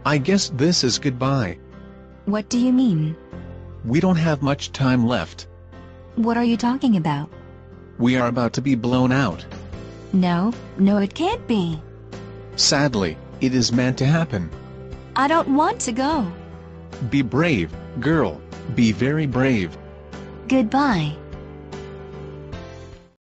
I guess this is goodbye. What do you mean? We don't have much time left. What are you talking about? We are about to be blown out. No, it can't be. Sadly, it is meant to happen. I don't want to go. Be brave, girl. Be very brave. Goodbye.